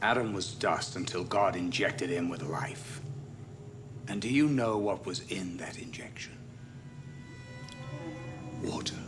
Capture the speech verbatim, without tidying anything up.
Adam was dust until God injected him with life. And do you know what was in that injection? Water.